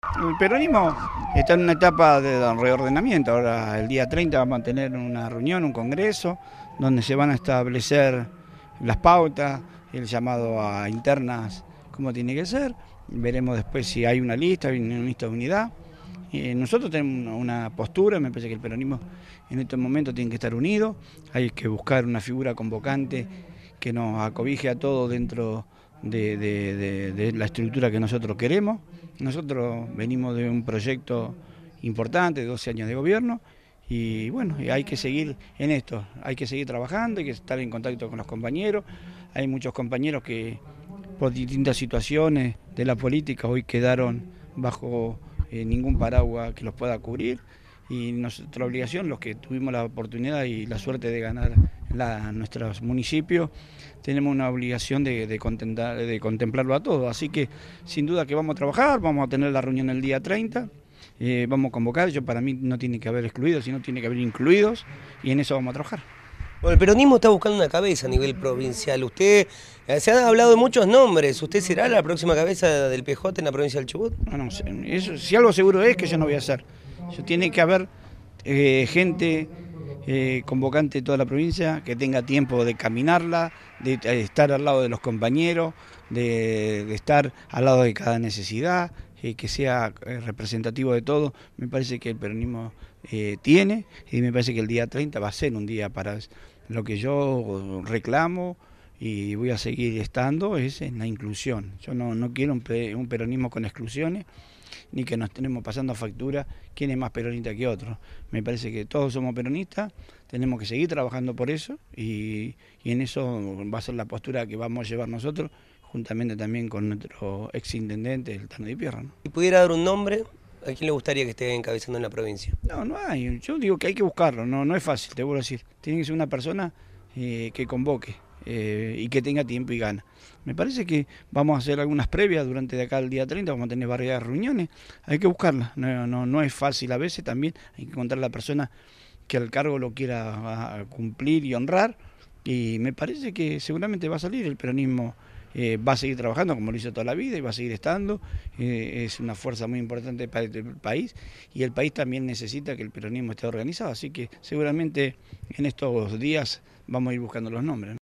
El peronismo está en una etapa de reordenamiento. Ahora, el día 30 vamos a tener una reunión, un congreso, donde se van a establecer las pautas, el llamado a internas, cómo tiene que ser. Veremos después si hay una lista de unidad. Nosotros tenemos una postura, me parece que el peronismo en estos momentos tiene que estar unido, hay que buscar una figura convocante que nos acobije a todos dentro de la estructura que nosotros queremos. Nosotros venimos de un proyecto importante, de 12 años de gobierno, y bueno, hay que seguir en esto, hay que seguir trabajando, hay que estar en contacto con los compañeros. Hay muchos compañeros que por distintas situaciones de la política hoy quedaron bajo ningún paraguas que los pueda cubrir, y nuestra obligación, los que tuvimos la oportunidad y la suerte de ganar nuestros municipios, tenemos una obligación de contemplarlo a todos. Así que sin duda que vamos a trabajar, vamos a tener la reunión el día 30, vamos a convocar. Para mí no tiene que haber excluidos, sino tiene que haber incluidos, y en eso vamos a trabajar. Bueno, el peronismo está buscando una cabeza a nivel provincial. Usted, se ha hablado de muchos nombres. ¿Usted será la próxima cabeza del PJ en la provincia del Chubut? No, eso, si algo seguro es que yo no voy a hacer. Tiene que haber gente convocante de toda la provincia, que tenga tiempo de caminarla, de estar al lado de los compañeros, de estar al lado de cada necesidad, que sea representativo de todo. Me parece que el peronismo tiene, y me parece que el día 30 va a ser un día para lo que yo reclamo y voy a seguir estando, es en la inclusión. Yo no quiero un peronismo con exclusiones, ni que nos tenemos pasando factura quién es más peronista que otro. Me parece que todos somos peronistas, tenemos que seguir trabajando por eso, y en eso va a ser la postura que vamos a llevar nosotros, juntamente también con nuestro exintendente, el Tano Di Pierra, ¿no? Si pudiera dar un nombre, ¿a quién le gustaría que esté encabezando en la provincia? No hay. Yo digo que hay que buscarlo, no es fácil, te vuelvo a decir. Tiene que ser una persona que convoque y que tenga tiempo y gana. Me parece que vamos a hacer algunas previas durante de acá al día 30, vamos a tener varias reuniones, hay que buscarla. No es fácil a veces, también hay que encontrar la persona que al cargo lo quiera cumplir y honrar, y me parece que seguramente va a salir. El peronismo va a seguir trabajando como lo hizo toda la vida y va a seguir estando. Es una fuerza muy importante para el país, y el país también necesita que el peronismo esté organizado, así que seguramente en estos días vamos a ir buscando los nombres, ¿no?